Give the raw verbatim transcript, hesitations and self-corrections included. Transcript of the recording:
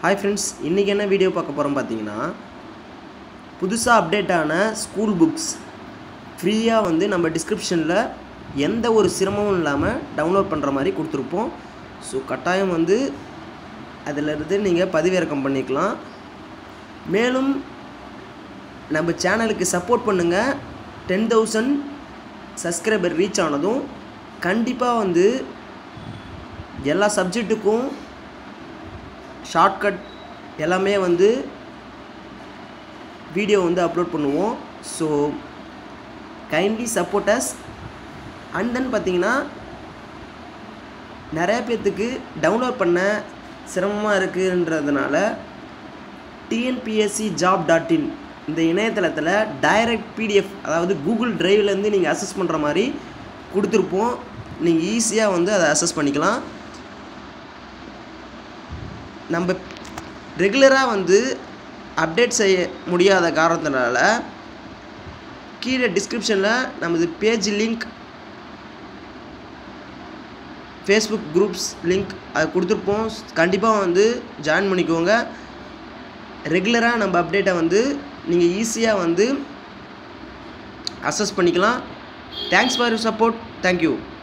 Hi friends, இன்றைக்கி என்ன video பார்க்க போகிறோம் பார்த்தீங்கன்னா, புதுசாக அப்டேட் ஆன ஸ்கூல் புக்ஸ் ஃப்ரீயாக வந்து நம்ம டிஸ்கிரிப்ஷனில் எந்த ஒரு சிரமமும் இல்லாமல் டவுன்லோட் பண்ணுற மாதிரி கொடுத்துருப்போம். ஸோ கட்டாயம் வந்து அதிலிருந்து நீங்கள் பதிவிறக்கம் பண்ணிக்கலாம். மேலும் நம்ம சேனலுக்கு சப்போர்ட் பண்ணுங்கள். டென் தௌசண்ட் சப்ஸ்கிரைபர் ரீச் ஆனதும் கண்டிப்பாக வந்து எல்லா சப்ஜெக்ட்டுக்கும் ஷார்ட்கட் எல்லாமே வந்து வீடியோ வந்து அப்லோட் பண்ணுவோம். So kindly support us. And then பார்த்தீங்கன்னா, நிறைய பேர்த்துக்கு டவுன்லோட் பண்ண சிரமமாக இருக்குன்றதுனால டிஎன்பிஎஸ்சி ஜாப் டாட் இன் இந்த இணையதளத்தில் டைரக்ட் பிடிஎஃப், அதாவது கூகுள் டிரைவ்லேருந்து நீங்கள் அக்சஸ் பண்ணுற மாதிரி கொடுத்துருப்போம். நீங்கள் ஈஸியாக வந்து அதை அக்சஸ் பண்ணிக்கலாம். நம்ம ரெகுலராக வந்து அப்டேட் செய்ய முடியாத காரணத்தினால கீழே டிஸ்கிரிப்ஷனில் நமது page link, Facebook groups link அது கொடுத்துருப்போம். கண்டிப்பாக வந்து ஜாயின் பண்ணிக்கோங்க. ரெகுலராக நம்ம அப்டேட்டை வந்து நீங்கள் ஈஸியாக வந்து அக்சஸ் பண்ணிக்கலாம். Thanks for your support. Thank you.